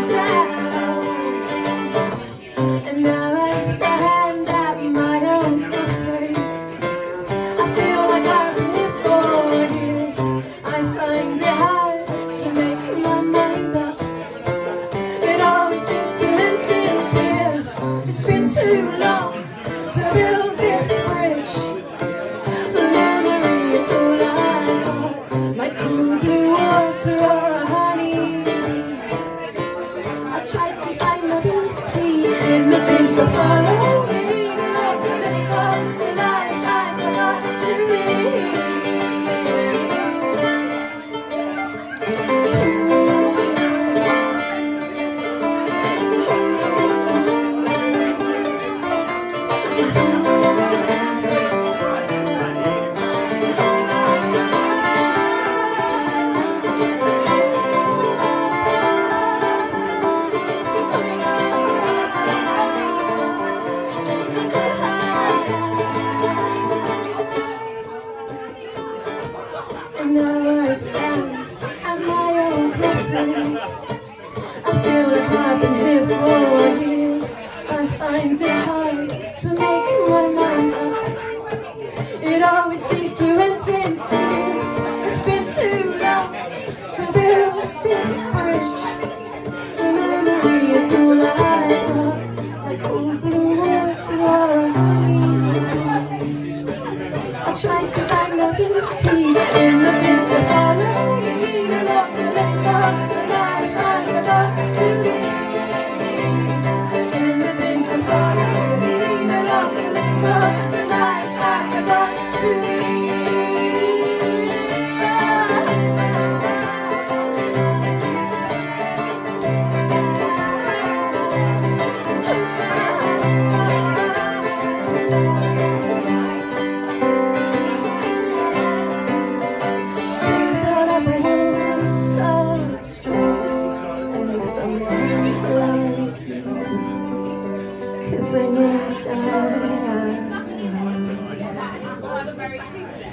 down. And now I stand at my own crossroads. I feel like I've been here for years. I find it hard to make my mind up. It always seems to end in tears. It's been too long to build this bridge. The memory is all I got, like cool blue water or a honey. I tried to find my beauty in the things that follow me, and open it up the life I forgot to live. And now I stand at my own crossroads. I feel like I've been here for years. I find it hard to make my mind up. It always seems to end in tears. It's been too long to build this bridge. The memory is all I got, like cool blue water or a honey. I tried to find my beauty in the things that follow me, and walk the lane of the life I forgot to live. In the things that follow me, and walk the lane of the life I forgot to could bring it down.